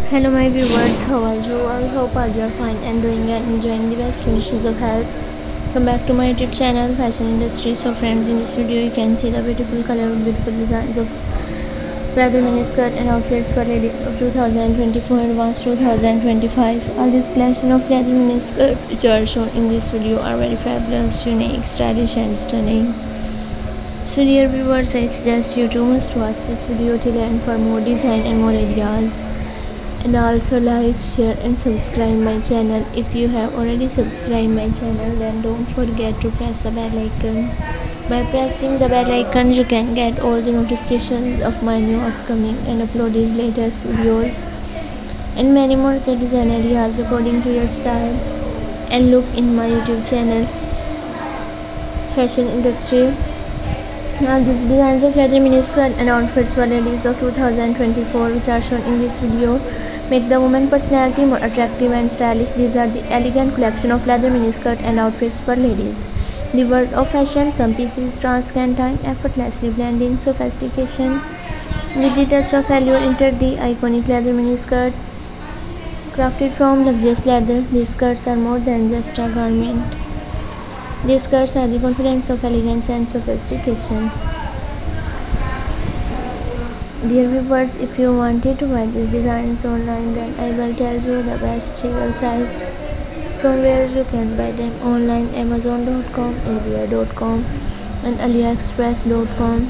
Hello my viewers, how are you? I hope all you are fine and doing and enjoying the best conditions of health. Come back to my YouTube channel Fashion Industry. So friends, in this video you can see the beautiful color and beautiful designs of leather miniskirt and outfits for ladies of 2024 and advanced 2025. All this collection of leather miniskirt which are shown in this video are very fabulous, unique, stylish and stunning. So dear viewers, I suggest you to must watch this video till the end for more design and more ideas. And also like, share and subscribe my channel. If you have already subscribed my channel, then don't forget to press the bell icon. By pressing the bell icon you can get all the notifications of my new upcoming and uploaded latest videos and many more other design ideas according to your style. And look in my YouTube channel Fashion Industry. Now these designs of leather miniskirt and outfits for ladies of 2024 which are shown in this video make the woman personality more attractive and stylish. These are the elegant collection of leather miniskirt and outfits for ladies. The world of fashion, some pieces transcend time, effortlessly blending sophistication with the touch of allure. Enter the iconic leather miniskirt. Crafted from luxurious leather, these skirts are more than just a garment. These skirts are the confidence of elegance and sophistication. Dear viewers, if you wanted to buy these designs online, then I will tell you the best websites from where you can buy them online: Amazon.com, Avia.com and AliExpress.com.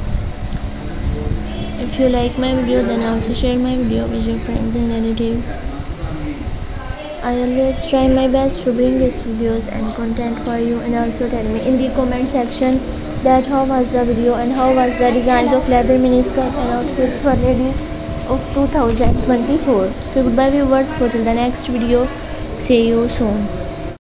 If you like my video, then also share my video with your friends and relatives. I always try my best to bring these videos and content for you, and also tell me in the comment section that how was the video and how was the designs of leather miniskirt and outfits for ladies of 2024. Okay, goodbye viewers, go till the next video. See you soon.